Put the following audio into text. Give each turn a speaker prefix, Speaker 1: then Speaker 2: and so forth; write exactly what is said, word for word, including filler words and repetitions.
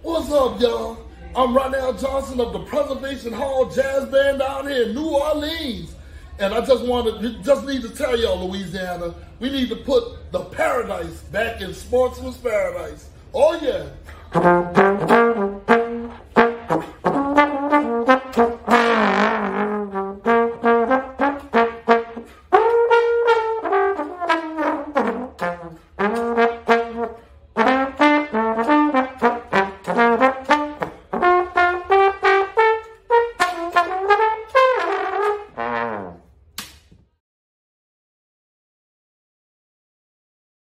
Speaker 1: What's up, y'all? I'm Ronell Johnson of the Preservation Hall Jazz Band out here in New Orleans. And I just want to, just need to tell y'all, Louisiana, we need to put the paradise back in sportsman's paradise. Oh, yeah.